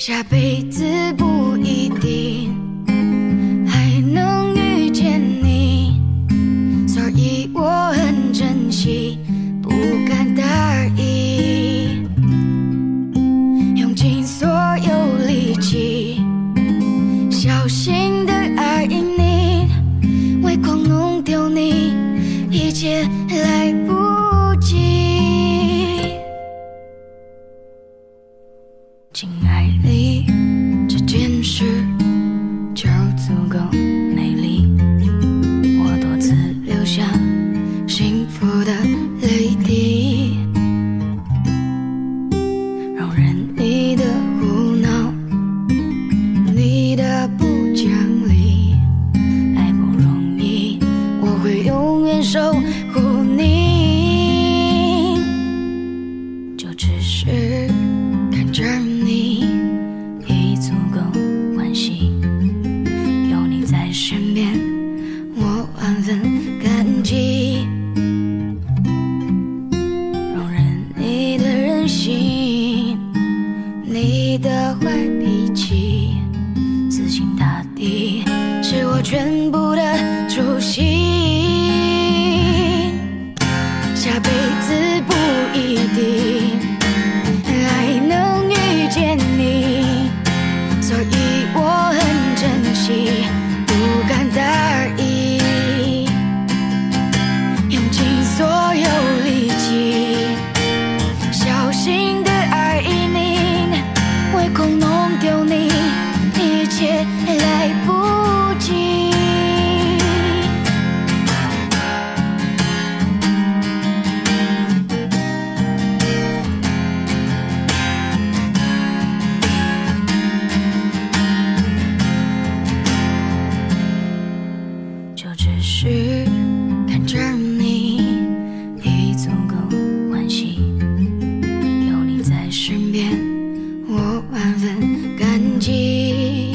下辈子不一定还能遇见你，所以我很珍惜，不敢大意，用尽所有力气，小心的爱你，唯恐弄丢你，一切来不及。亲爱的，这件事就足够美丽，我多次流下幸福的泪滴，容忍你的胡闹，你的不讲理，爱不容易，我会永远守护你，就只是看着你已足够惋惜，有你在身边，我万分感激，容忍你的任性，你的坏脾气，死心塌地是我全部的初心，下辈子不一定还能遇见你，所以我很珍惜，不敢大意，用尽所有力气，小心的爱你，唯恐弄丢你，一切来不及。就只是看着你已足够惋惜，有你在身边，我万分感激，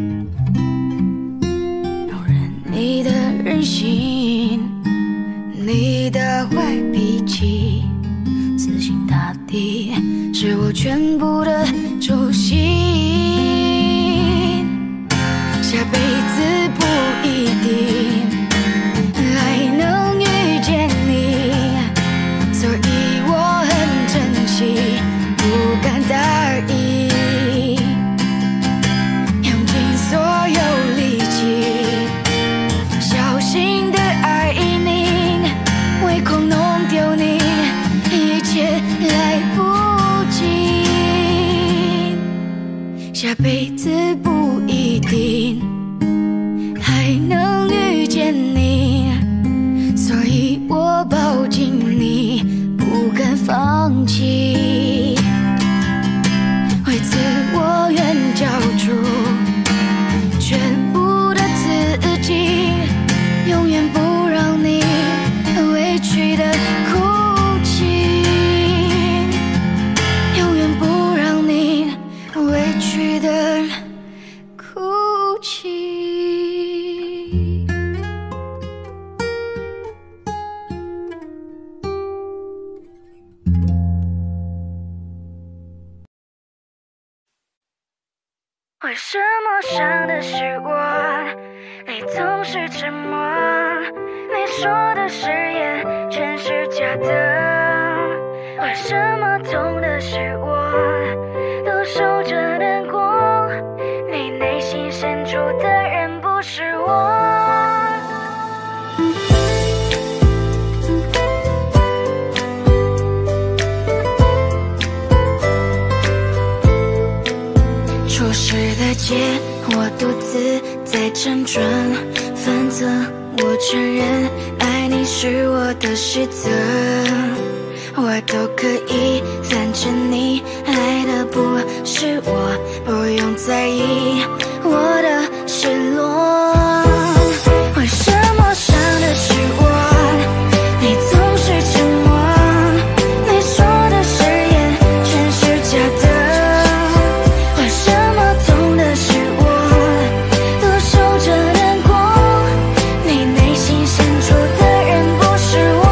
容忍你的任性，你的坏脾气，死心塌地是我全部的初心，下辈子不一定还能遇见你，所以我很珍惜，不敢大意，用尽所有力气，小心的爱你，唯恐弄丢你，一切来不及，下辈子不一定还能遇见你，所以我抱紧你，不敢放弃，为此我愿交出全部的自己，永远不让你委屈的哭泣，永远不让你委屈的哭泣。为什么伤的是我，你总是沉默，你说的誓言全是假的，为什么痛的是我，都守着难过，你内心深处的人不是我。初识的街，我独自在辗转反侧，我承认爱你是我的选择，我都可以，反正你爱的不是我，不用在意我的失落。为什么伤的是我，你总是沉默，你说的誓言全是假的，为什么痛的是我，都守着难过，你内心深处的人不是我。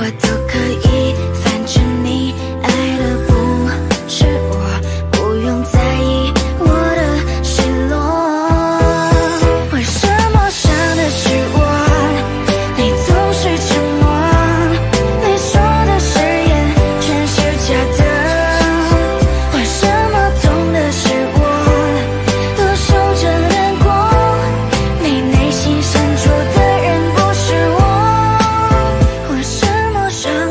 我都可以，反正你爱的不是我，不用在意我的失落。为什么伤的是我？你总是沉默，你说的誓言全是假的。为什么痛的是我？多守着难过，你内心深处的人不是我。为什么伤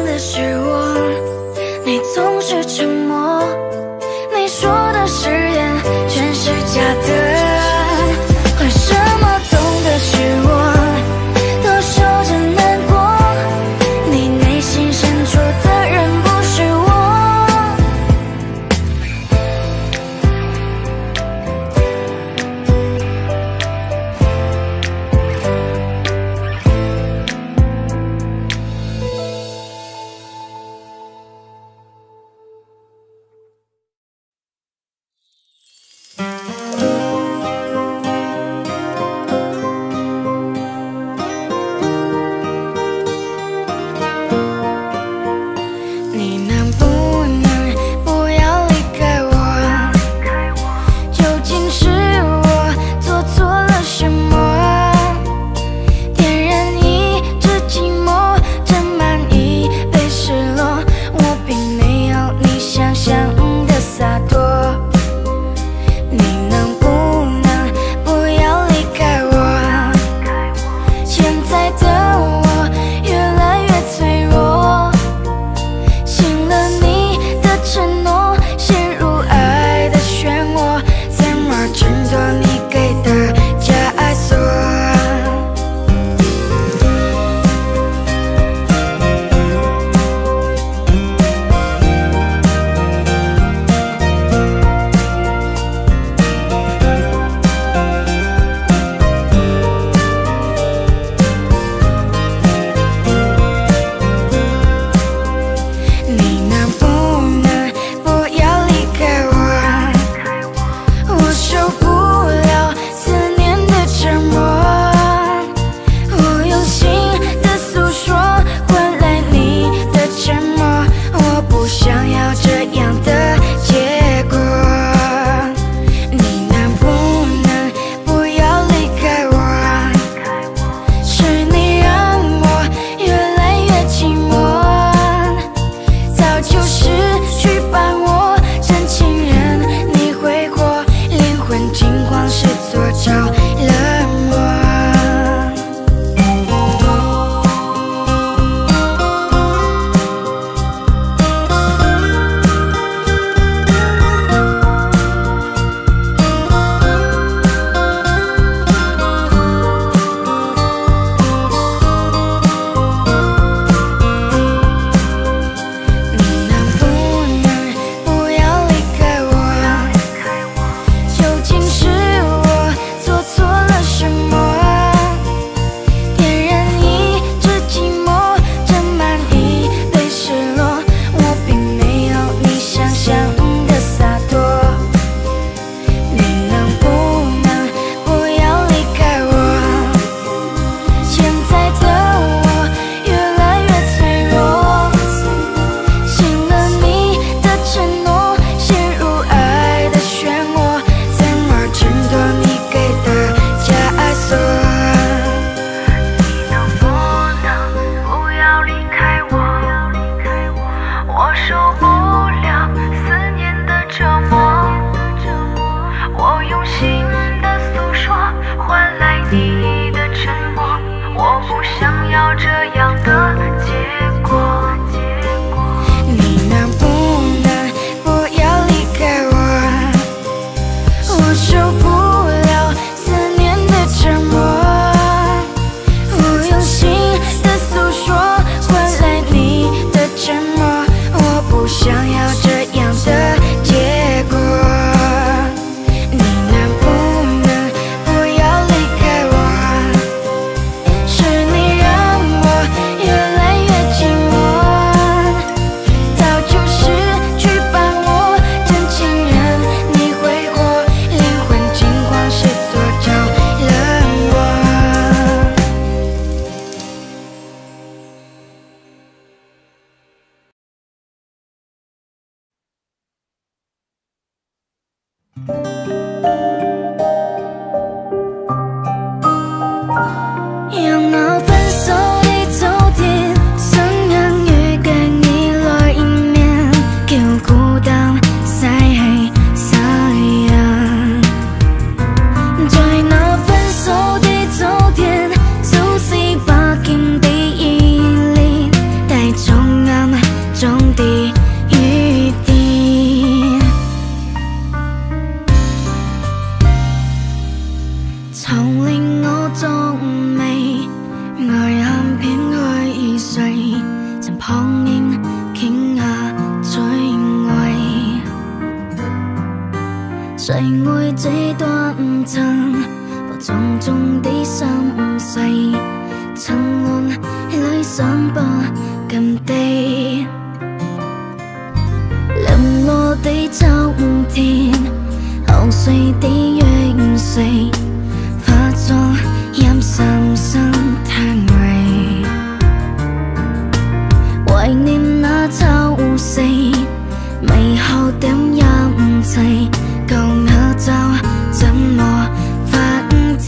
让那分手的昨天，想相遇嘅你來迎面，叫孤單洗去曬人。在那分手的昨天，數四百件的依戀，帶重暗中的雨點，曾令我皺眉。愛喊片去睡，曾旁應傾下最愛，誰會這段情播種中的心碎，沉淪裏想不禁地零落的秋天，後睡的月碎，化作陰森森嘆味，懷念那秋四，美好點陰氣，舊合照怎麼反制？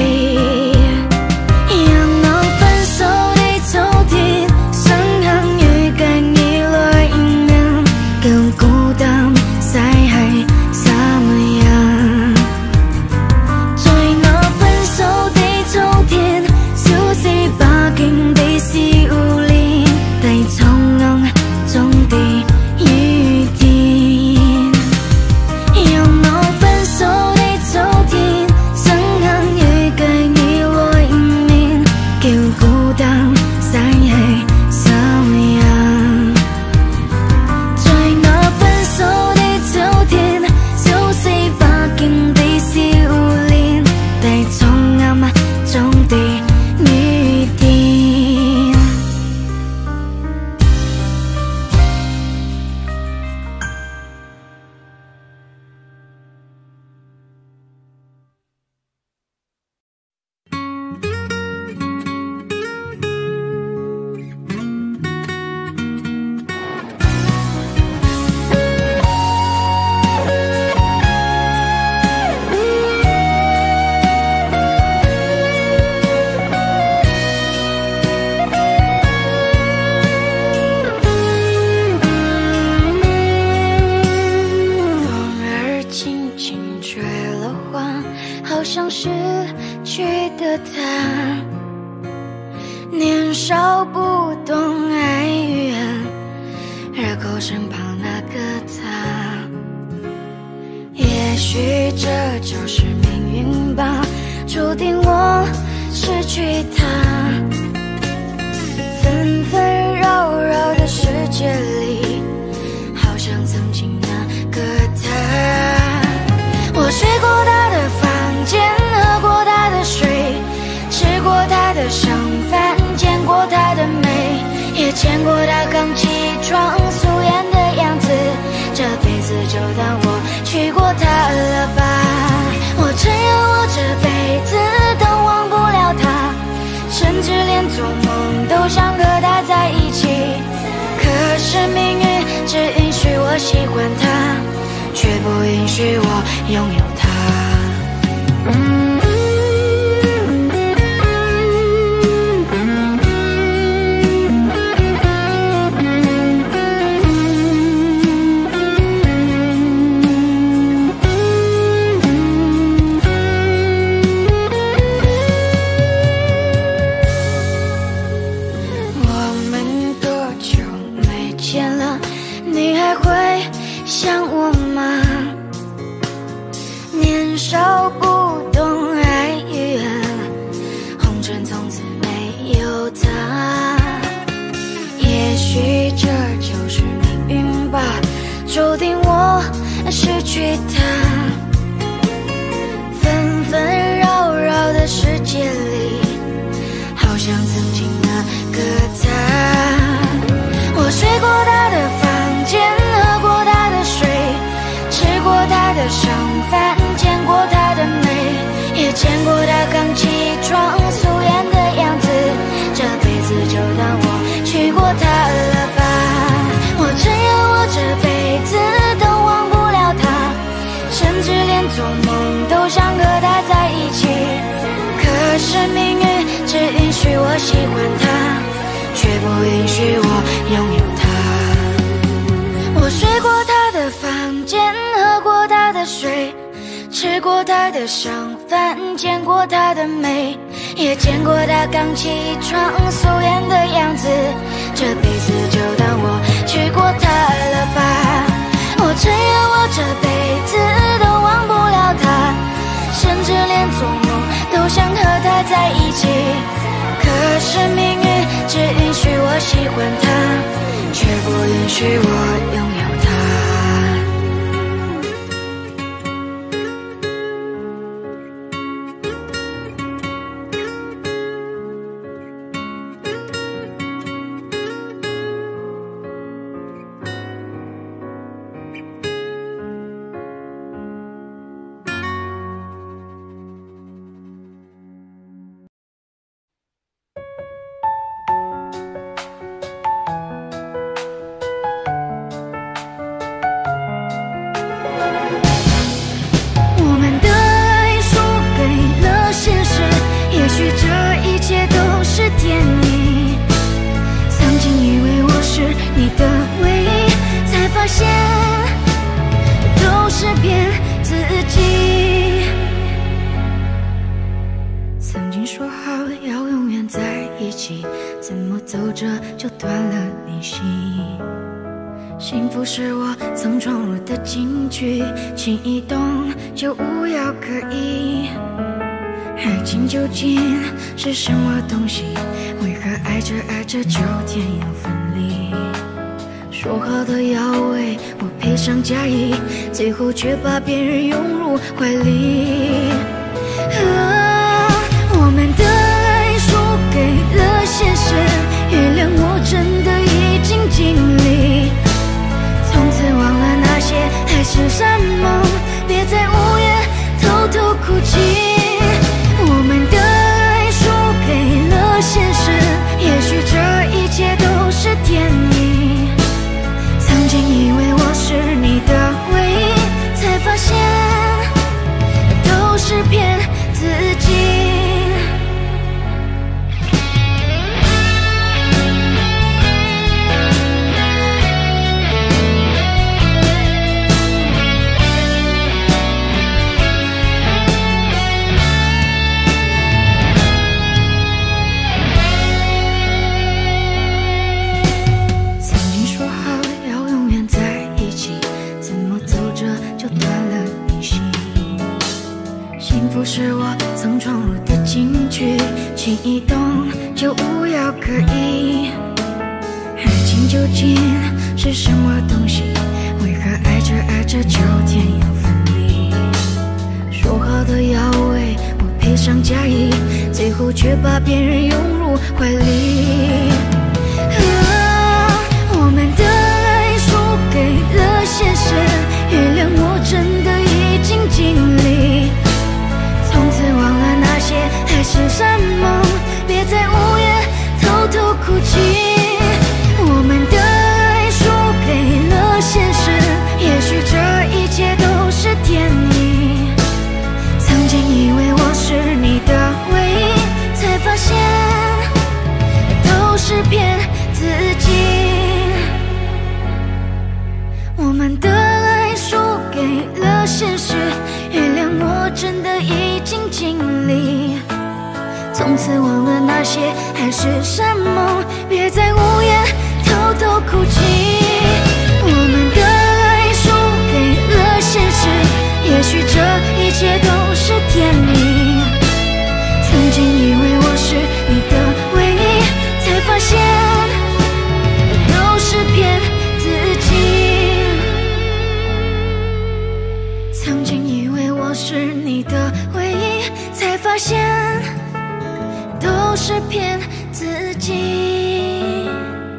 讓那分手的昨天，想相遇嘅你來迎面，叫孤單洗去衫人。在那分手的昨天，消失百件的笑臉，帶重暗中的雨點。讓那分手的昨天，想相遇嘅你來迎面，叫孤單洗去衫人。在那分手的昨天，消失百件的笑臉，帶重暗中的雨點。风儿轻轻吹了花，好像失去的他，年少不懂爱与恨，而口身旁那个他，也许这就是命运吧，注定我失去他。纷纷扰扰的世界里，好像曾经那个他，我睡过他的房间，喝过他的水，吃过他的剩饭，见过他的美，也见过他刚起床素颜的样子，这辈子就当我娶过她了吧。我承认我这辈子都忘不了他，甚至连做梦都想和他在一起，可是命运只允许我喜欢他，却不允许我拥有他。我们多久没见了？你还会想我吗？年少不懂爱与恨，红尘从此没有他。也许这就是命运吧，注定我失去他。纷纷扰扰的世界里，好像曾经那个他，我睡过他的房间，喝过他的水，吃过他的剩饭，见过他的美，也见过他刚起床素颜的样子，这辈子就当我娶过她了吧。我承认我这辈子都忘不了他，甚至连做梦允许我拥有它。我睡过他的房间，喝过他的水，吃过他的香饭，见过他的美，也见过他刚起床素颜的样子。这辈子就当我娶过她了吧。我承认我这辈子都忘不了她，甚至连做梦都想和她在一起。可是命运只允许我喜欢她，却不允许我拥有她。幸福是我曾闯入的禁区，轻一动就无药可医。爱情究竟是什么东西？为何爱着爱着就天要分离？说好的要为我赔偿加一，最后却把别人拥入怀里。我们的爱输给了现实，原谅我真的已经尽力。从此忘了那些海誓山盟，别在午夜偷偷哭泣。我们的爱输给了现实，也许这一切都是天意。曾经以为我是你的唯一，才发现都是骗自己。是我曾闯入的禁区，轻一动就无药可医。爱情究竟是什么东西？为何爱着爱着就天要分离？说好的要为我赔偿加一，最后却把别人拥入怀里。我们的爱输给了现实，原谅我真的已经尽力。从此忘了那些海誓山盟，别在午夜偷偷哭泣。我们的爱输给了现实，也许这一切都是天意。曾经以为我是你的唯一，才发现都是骗自己。我们的爱输给了现实，原谅我真的已经尽力。从此忘了那些海誓山盟，别在午夜偷偷哭泣。我们的爱输给了现实，也许这一切都是天意。曾经以为我是你的唯一，才发现都是骗自己。曾经以为我是你的唯一，才发现都是骗自己。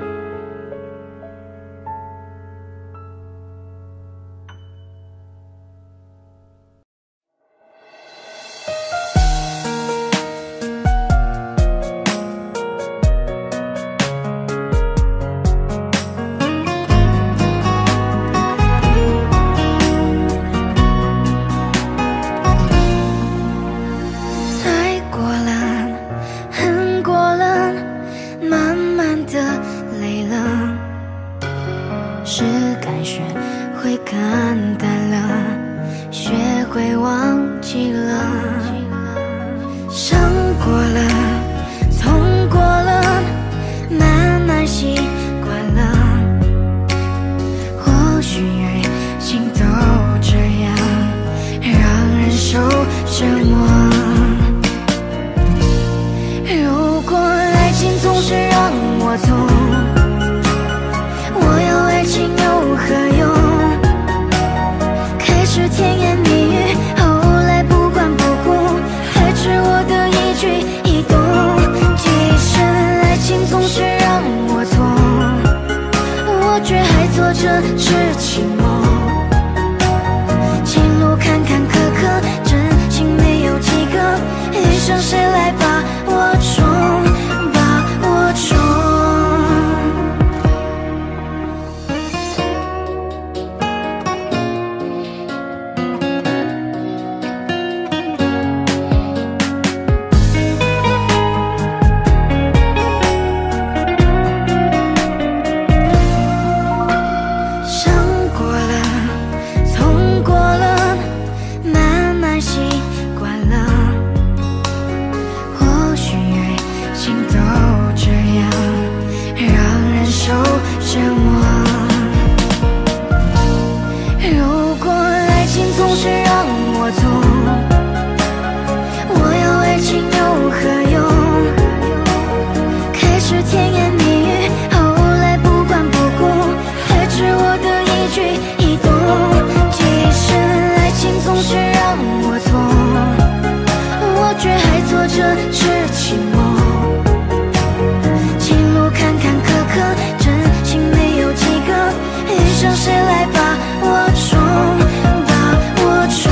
累了，是该学会看淡了，学会忘记了，伤过了，痛过了，慢慢习惯了。或许爱情都这样，让人受折磨。如果爱情总是让我痛，我要爱情有何用？开始甜言蜜语，后来不管不顾，还是我的一举一动。其实爱情总是让我痛，我却还做着痴情梦。情路坎坎坷坷，真心没有几个，余生谁来把我宠，把我宠？如果爱情总是让我痛，我要爱情有何用？开始甜言蜜语，后来不管不顾，还是我的一举一动。其实爱情总是让我痛，我却还做着痴情梦。情路坎坎坷坷，真心没有几个，余生谁来把我宠，把我宠？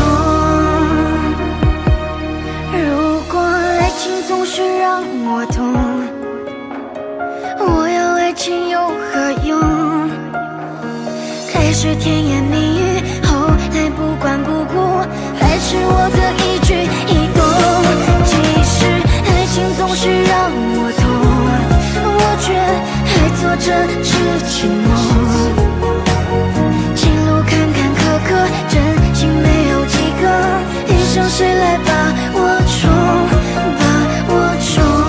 如果爱情总是让我痛，我要爱情有何用？开始甜言蜜语，后来不管不顾，还是我的一举一动。其实爱情总是让我痛，我却还做着痴情梦。情路坎坎坷坷，真心没有几个，余生谁来把我宠，把我宠？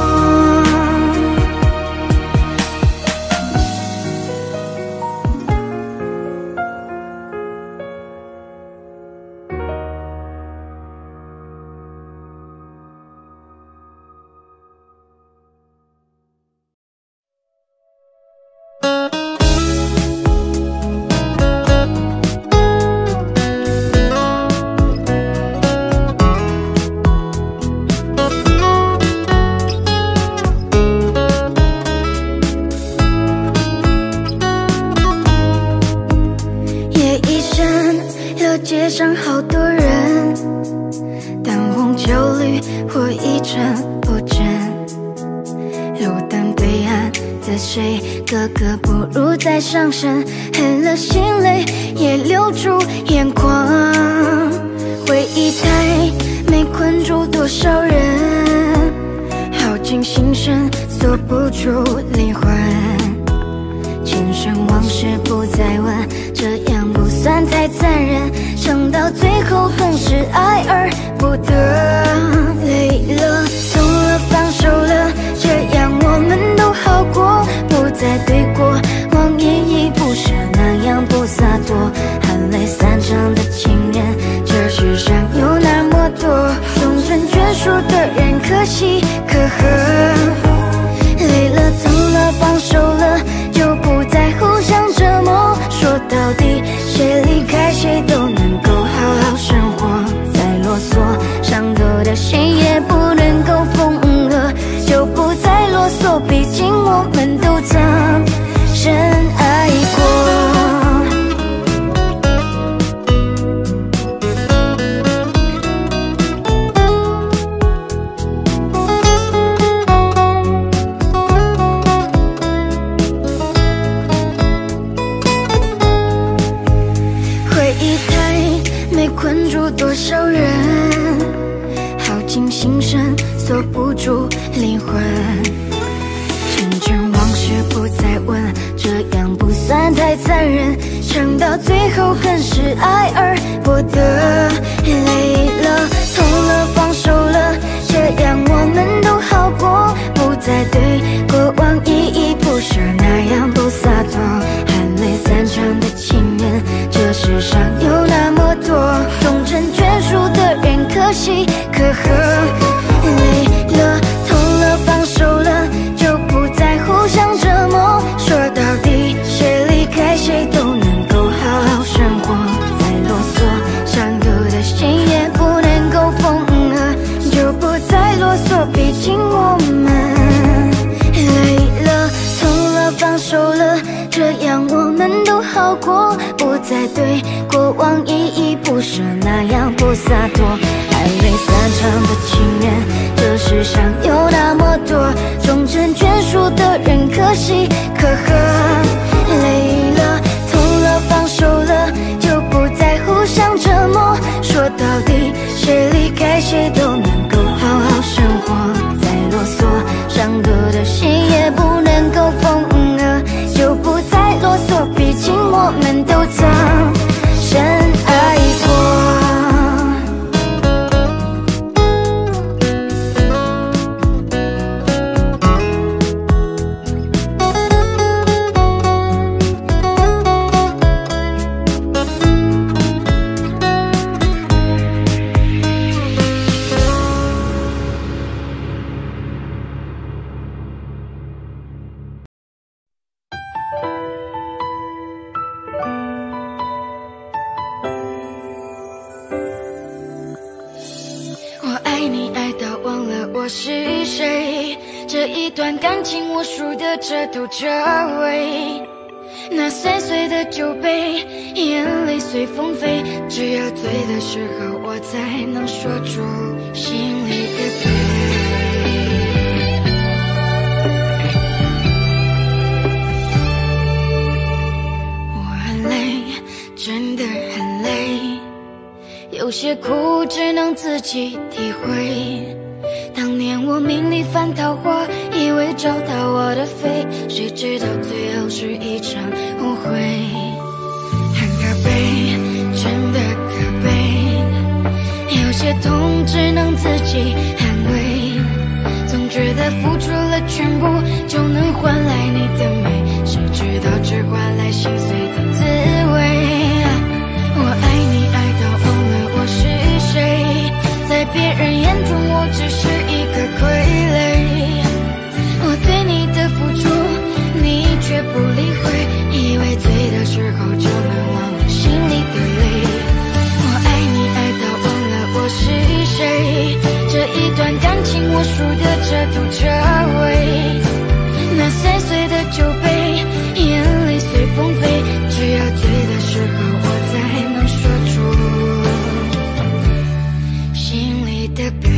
街上好多人，灯红酒绿，我一成不真。路灯对岸的谁，个个不如在上身，黑了心泪也流出眼眶。回忆太美，困住多少人，耗尽心神，锁不住灵魂。前生往事不再问，这样不算太残忍。撑到最后更是爱而不得。累了，痛了，放手了，这样我们都好过，不再对过，往依依不舍，那样不洒脱。含泪散场的情人，这世上有那么多，终成眷属的人，可喜可贺。累了，痛了，放手了，就不再互相折磨。说到底，谁离开谁都能够好好生活。再啰嗦，伤透的心也不能够缝合，就不再啰嗦，毕竟我们都曾深爱过。困住多少人，耗尽心神，锁不住灵魂。成全往事不再问， 残忍，撑到最后更是爱而不得。累了，痛了，放手了，这样我们都好过，不再对过往依依不舍，那样不洒脱。含泪散场的情人，这世上有那么多，终成眷属的人可喜可贺。累了，痛了，放手了，就不再互相折磨。说到底，谁离开谁都能够好好生活。再啰嗦，伤口的心也不能够缝合，就不再啰嗦，毕竟我们累了，痛了，放手了，这样我们都好过，不再对过往依依不舍，那样不洒脱。含泪散场的情人，这世上有那么多，终成眷属的人可喜可贺。累了，痛了，放手了，就不再互相折磨。说到底，谁离开谁都能够好好生活。再啰嗦，伤口的心也不能够缝合，就不再啰嗦，毕竟我们都曾深爱过。我是谁？这一段感情我输得彻头彻尾。那碎碎的酒杯，眼泪随风飞，只有醉的时候我才能说出心里的悲。我很累，真的很累，有些苦只能自己体会。当年我命里翻桃花，以为找到我的肺，谁知道最后是一场误会。很可悲，真的可悲，有些痛只能自己安慰。总觉得付出了全部就能换来你的美，谁知道只换来心碎的滋味。我爱你爱到忘了我是谁，在别人眼中我只是一个傀儡。我对你的付出你却不理会，以为醉的时候就能忘了心里的泪。我爱你爱到忘了我是谁，这一段感情我输得彻头彻尾。那碎碎的酒杯，眼泪随风飞，只有醉的时候我才能说出心里的悲。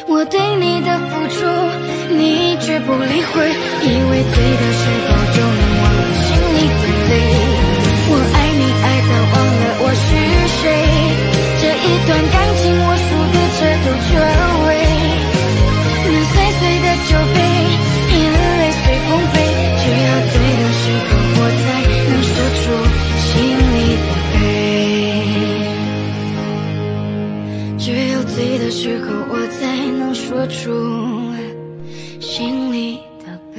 我对你的付出，你却不理会，以为醉的时候就能忘了心里的泪。我爱你爱到忘了我是谁，这一段感情我输的彻头彻尾。你碎碎的酒杯，眼泪随风飞，只要醉的时候我才能说出心里的悲，只有醉的时候我才能说出心里的悲。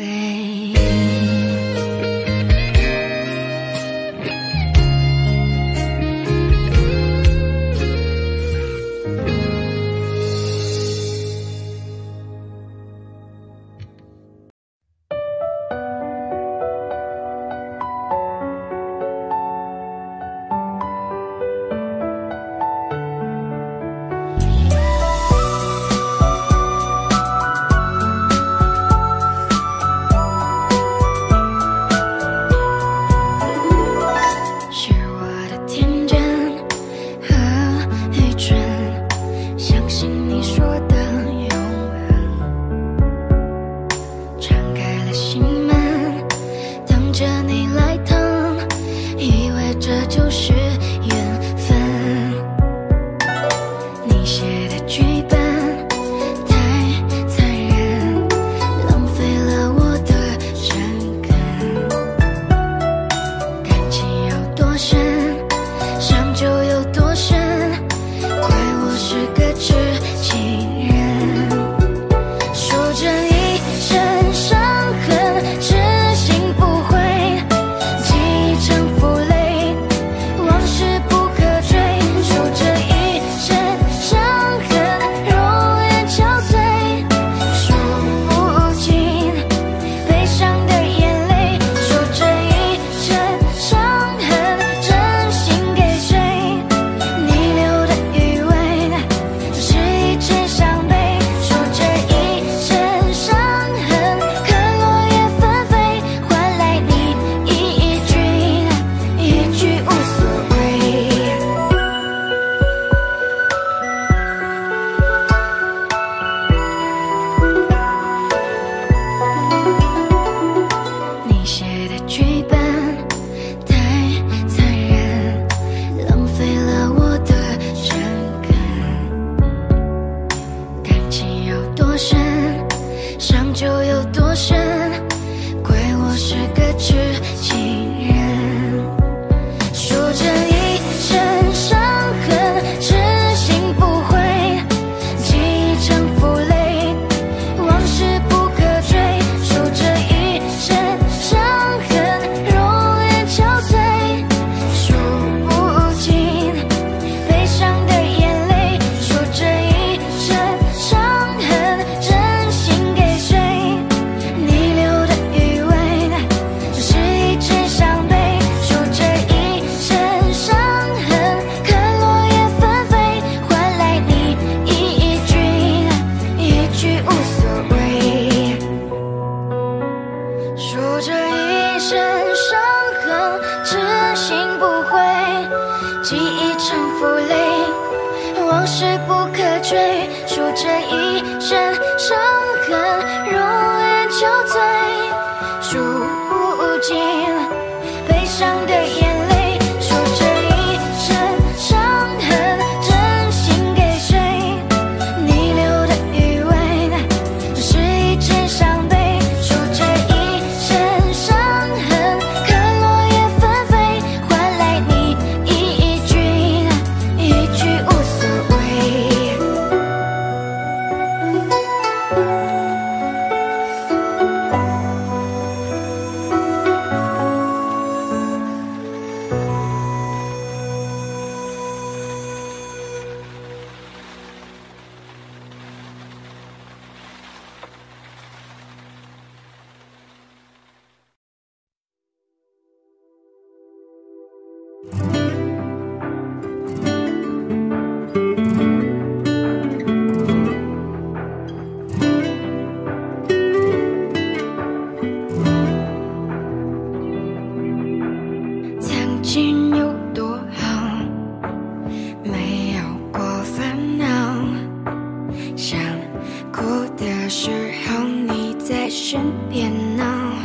的时候你在身边呢，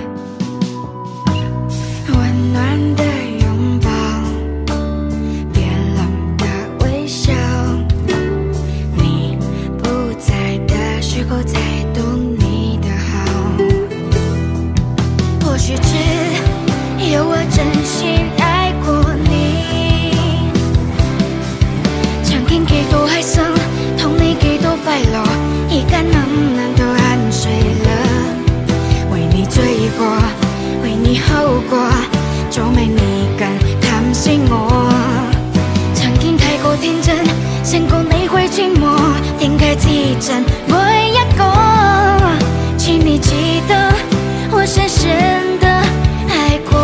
温暖的拥抱，别冷的微笑，你不在的时候才懂你的好，或许只有我真心爱过你，曾經幾多犧牲，同你幾多快樂，而家能都汗水了，為你醉過，為你後過，做美你更貪心我，曾經太過天真，想過你會寂寞，點解記真每一個，請你記得我深深的愛過。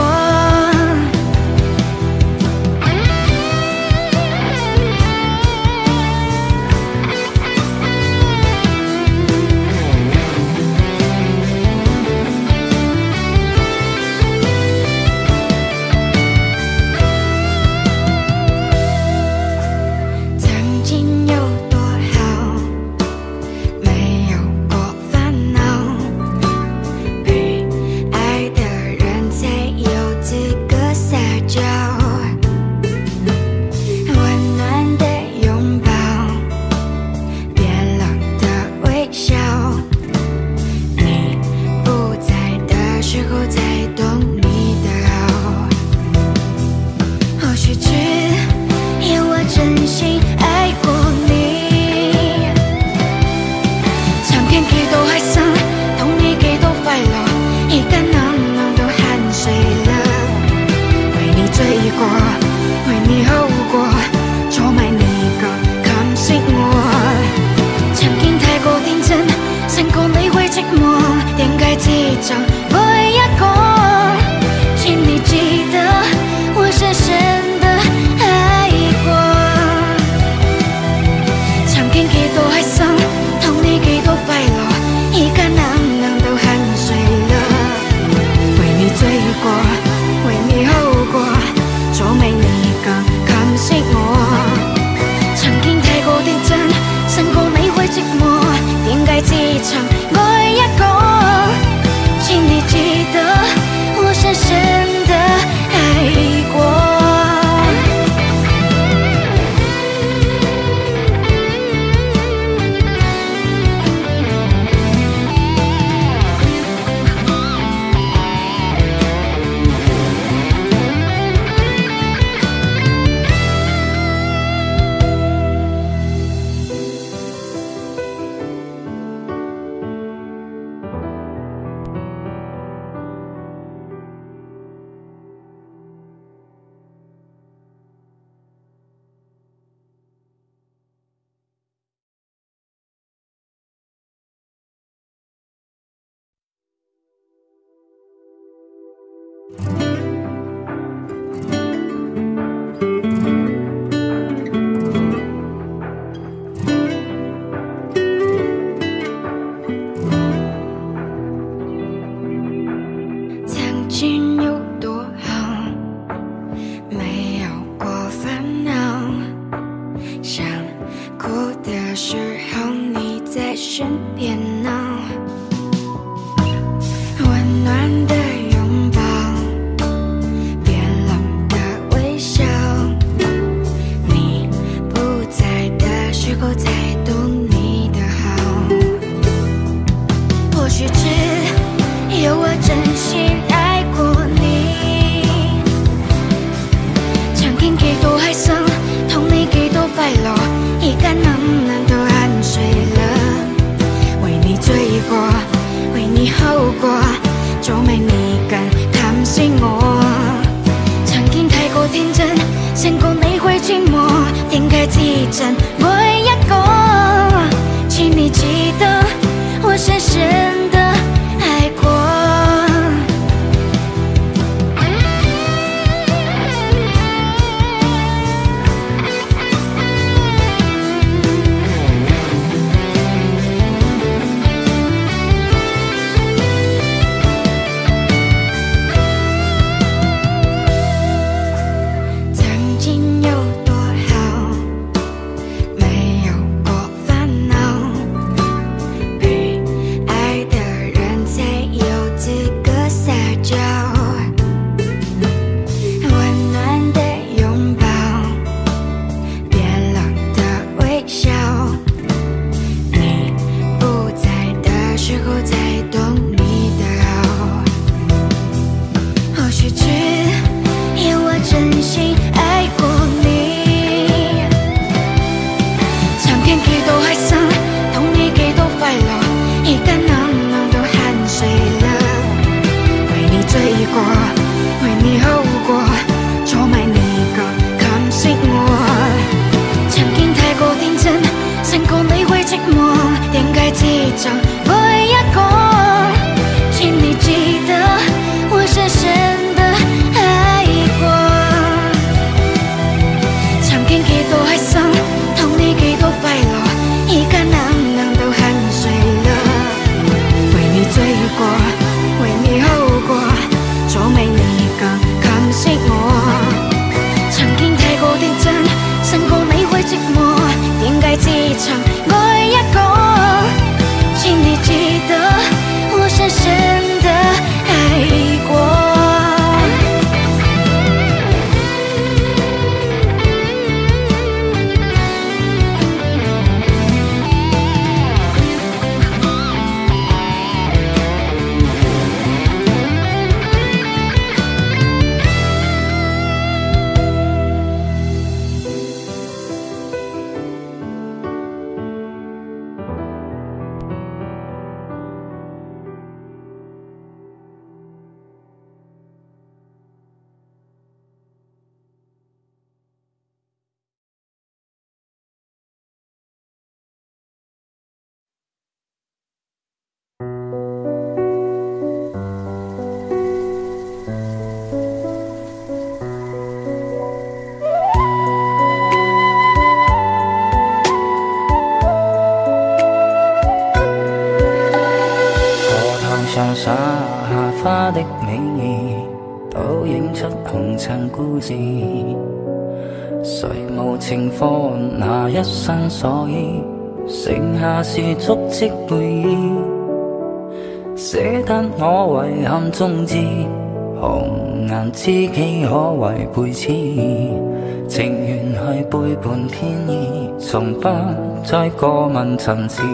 像沙發的美意，倒映出紅塵故事。誰無情放那一生所依，剩下是足跡背依。捨得我遺憾終至，紅顏知己可為背刺。情緣係背叛天意，從不再過問塵事。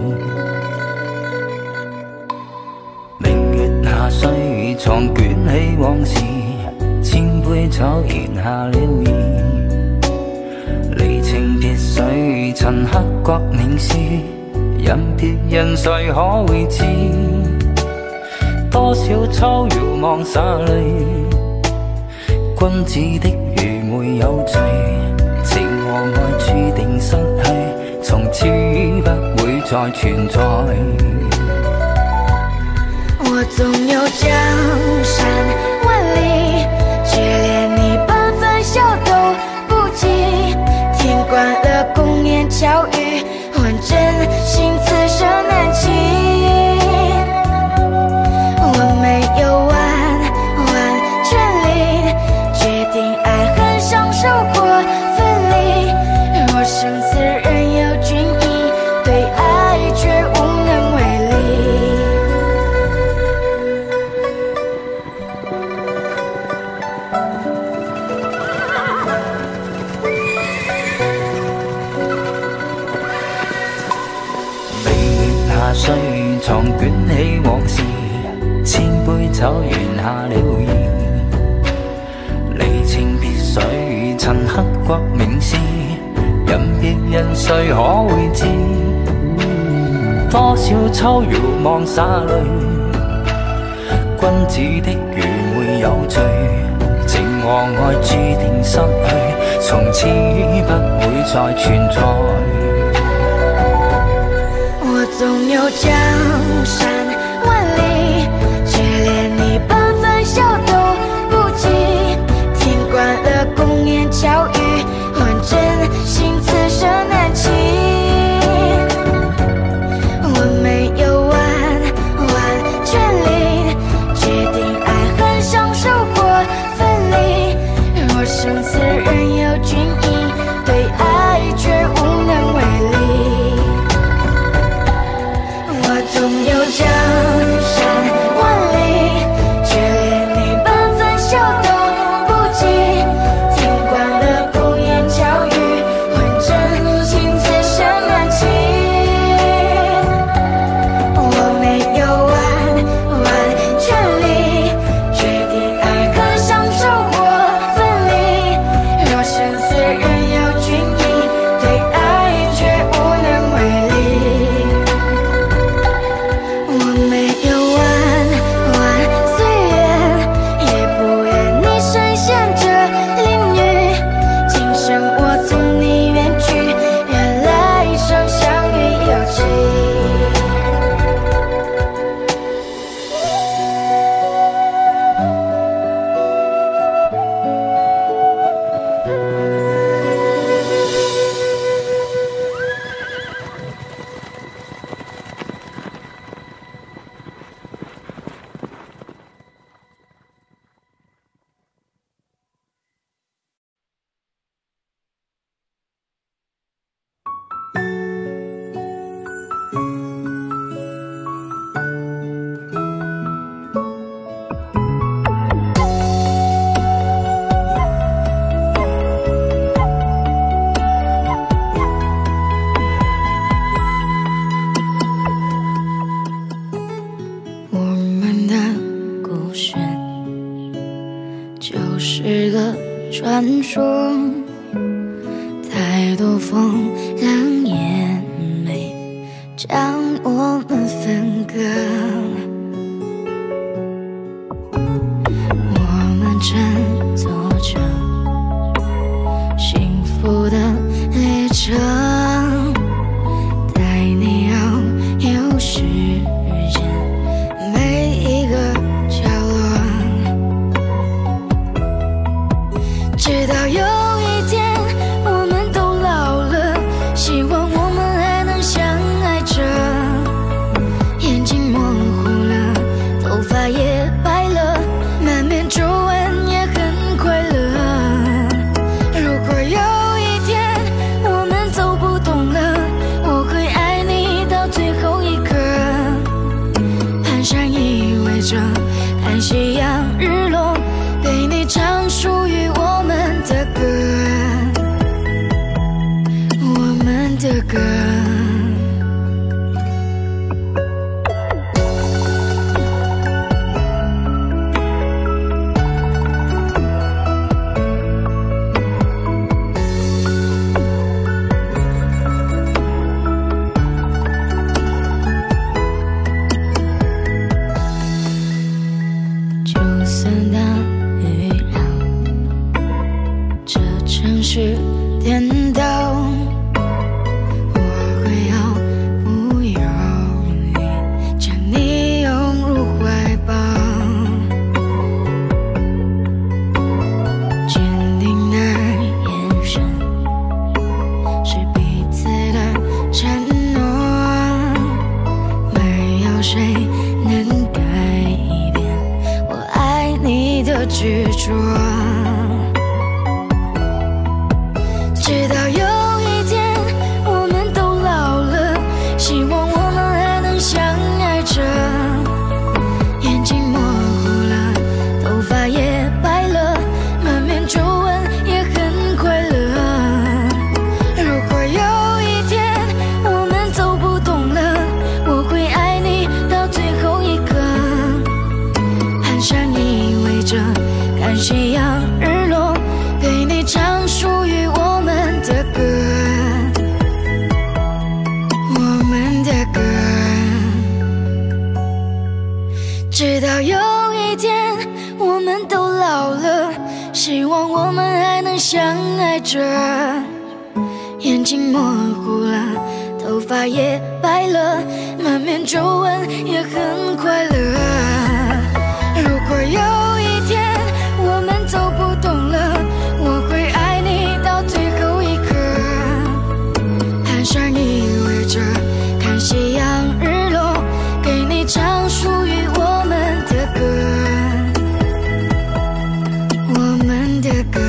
明月下歲藏捲起往事，千杯酒言下了意。離情別緒曾刻骨銘心，任別人誰可會知？多少秋遙望灑淚，君子的愚昧有罪，情和愛注定失去，從此不會再存在。 我總有江山萬里，卻連你半分笑都不及。聽慣了公言巧語，換真心此生難期。我沒有完全力決定愛恨相守或分離。若生死任由君意，對愛卻無能為力。 歲藏捲起往事，千杯酒言下了意。離情別緒曾刻骨銘心，任別人誰可會知？多少秋遙望灑淚，君子的愚昧有罪，情和愛注定失去，從此不會再存在。 總有江山萬里，卻連你半分笑都不及。聽慣了公言巧語，換真心此生難期。我沒有完全力決定愛恨相守或分離。若生死任由君意，對愛卻無能為力。總有江山萬里，卻連你半分笑都不及。聽慣了公言巧語，換真心此生難期。我沒有完全力決定愛恨相守或分離。若生死任由君意，對愛卻無能為力。传说，太多风浪也没将我们分割。我们乘坐着幸福的列车，带你遨游世间每一个角落。直到有一天我们都老了，希望我们还能相爱着，眼睛模糊执着。直到有一天我们都老了，希望我们还能相爱着。眼睛模糊了，头发也白了，满面皱纹也很快乐。如果有一天我们走不动了，我会爱你到最后一刻。寒山依偎着，看夕阳日落，给你唱属于我们的歌，我们的歌。直到有一天我们都老了，希望我们还能相爱着。眼睛模糊了，头发也白了，满面皱纹也很快乐。如果有一天我们走不动了，我会爱你到最后一刻。寒山依偎着，看夕阳日落，给你唱属于我们的歌，我们的歌。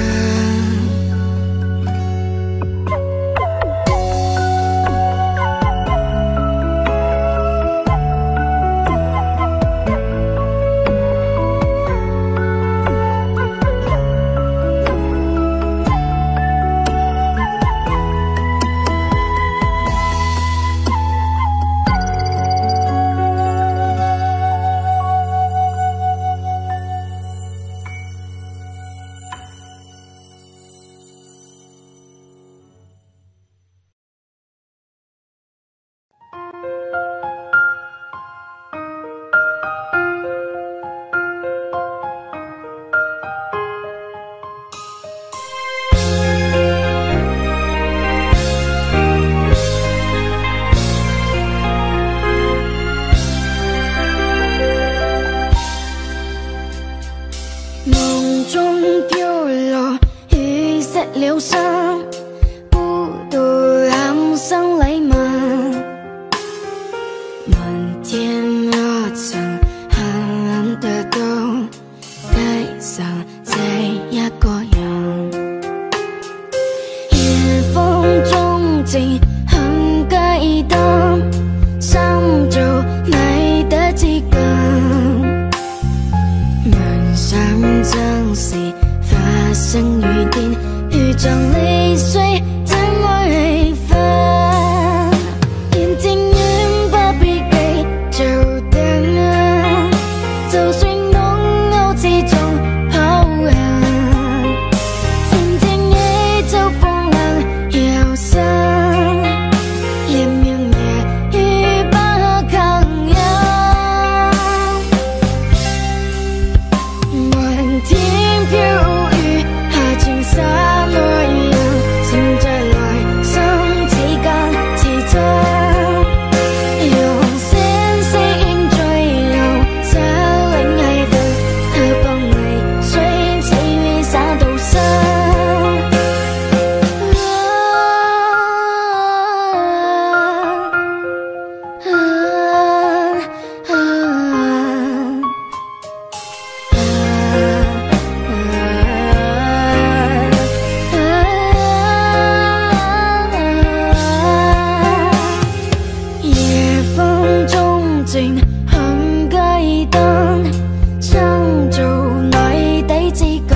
梦中飘落雨色流沙，不独喊声礼物。满天热情很得到，街上这一个人。夜风中静很激动，心做你的知觉。想将事發生雨天，如像淚水怎麼分？眼睛遠不必記就等，就算濃霧之中跑行，靜靜野就風涼又深，連綿夜雨不抗忍。天飘雨，下情灑愛人，情在來生之間似真。用聲聲醉流，這令氣氛，它放淚水似雨灑到身。靜很激動，創造內底之間。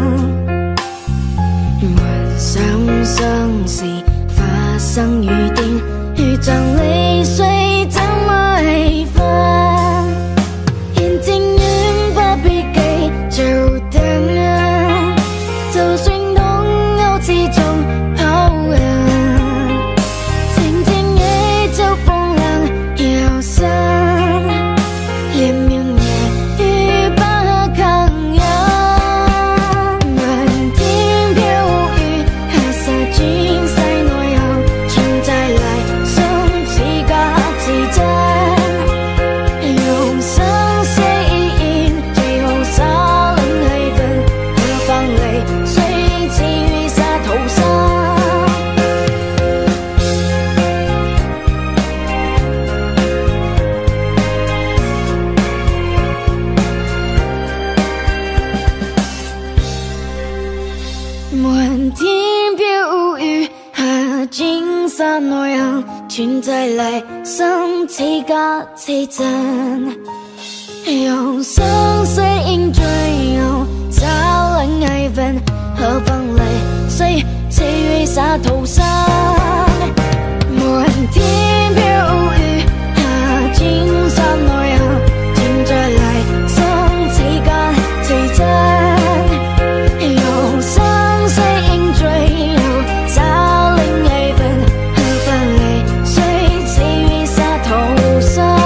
幻想相時發生雨點，如像淚水怎麼分？眼睛遠不必記就等，就算濃霧之中跑行，靜靜野就風涼又深。 存在嚟生似假似真，用生死应追用找人爱分，何妨来谁与洒头上，无人天飘无语，金山内阳，存在嚟生似假似真，用生死应追用找人爱分，何妨来谁与洒头上。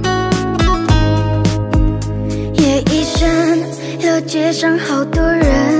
街上好多人，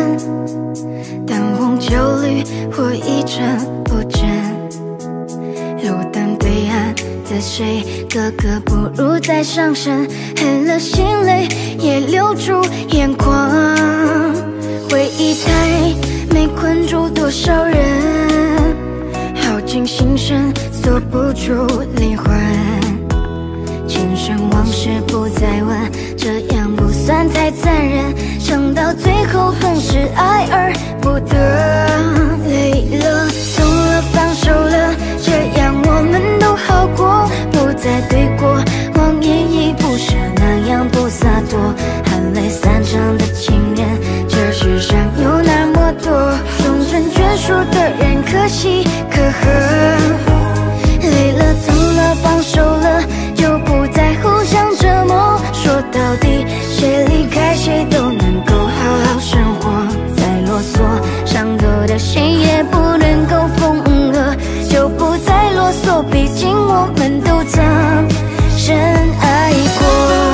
焦虑或一成不真。路灯对岸的谁，格格不入在上升，黑了心泪也留住眼眶。回忆太美，困住多少人，耗尽心神，锁不住灵魂。前生往事不再问，这样不算太残忍，撑到最后更是爱而不得。累了，痛了，放手了，这样我们都好过，不再对过往，依依不舍，那样不洒脱。含泪散场的情人，这世上有那么多，终成眷属的人，可喜可贺。累了，痛了，放手了，就不再互相折磨。说到底，谁离开谁都能够好好生活。再啰嗦，伤透的心也不能够缝合，就不再啰嗦，毕竟我们都曾深爱过。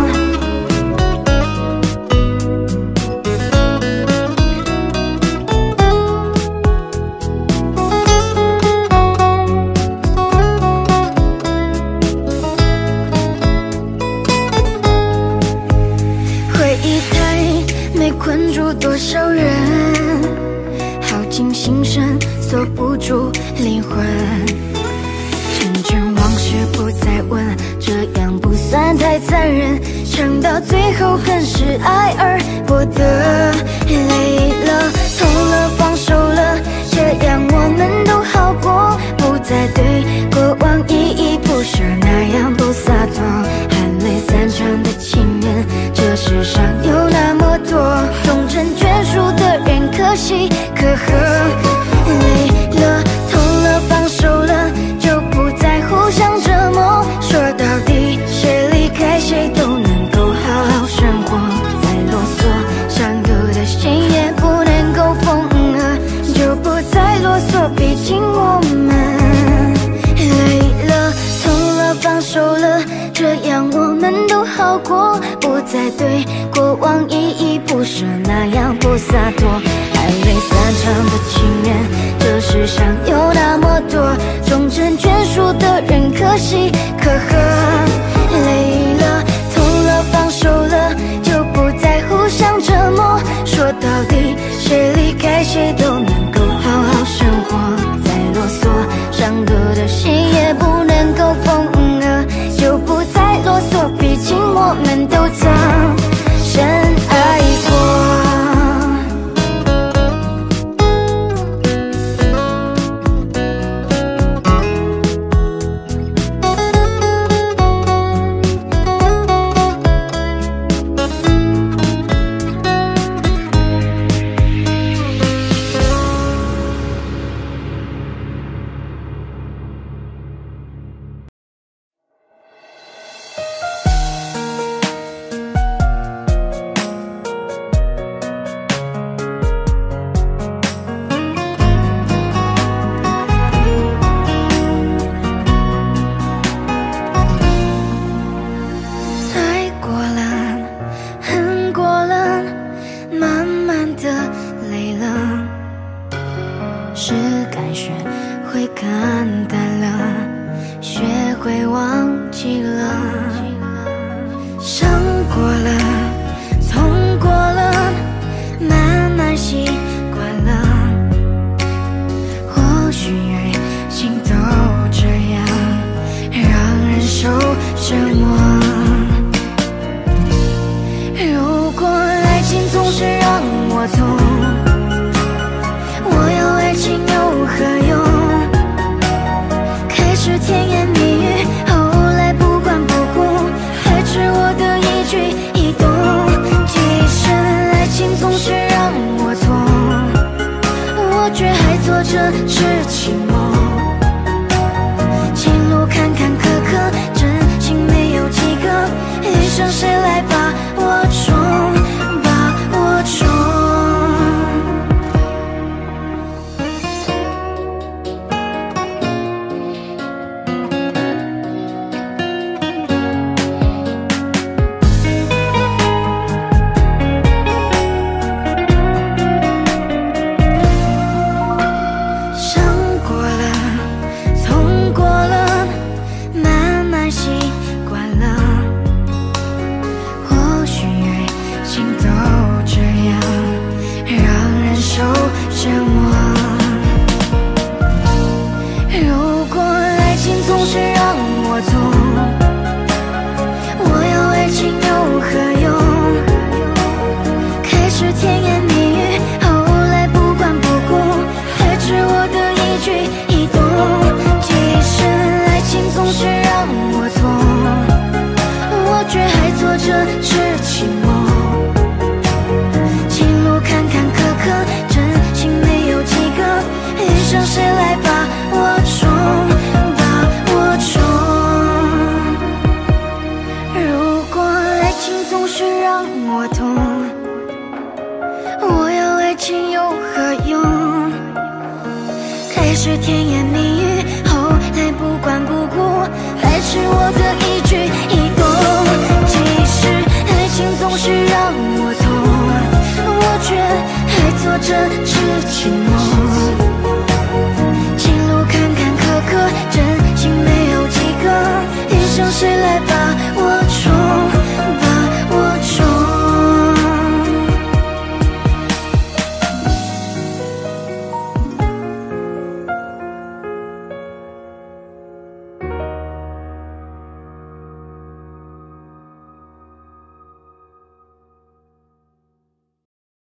困住多少人，耗尽心神，锁不住灵魂。成全往事不再问，这样不算太残忍，撑到最后更是爱而不得。累了，痛了，放手了，这样我们都好过，不再对过往依依不舍，那样不洒脱。含泪散场的情人，这世上有那么多，终成眷属的人，可喜可贺。累了，痛了，放手了，就不再互相折磨。说到底，谁离开谁都能够好好生活。再啰嗦，伤透的心也不能够缝合，就不再啰嗦，毕竟我们累了，痛了，放手了，这样我们都好过，不再对过往依依不舍，那样不洒脱。含泪散场的情人，这世上有那么多，终成眷属的人，可喜可贺。累了，痛了，放手了，就不再互相折磨。说到底，谁离开谁都能够好好生活。再啰嗦，伤透的心也不能够缝合，就不再啰嗦，毕竟我们都曾深爱过。 是甜言蜜语，后来不管不顾，还是我的一举一动。其实爱情总是让我痛，我却还做着痴情梦。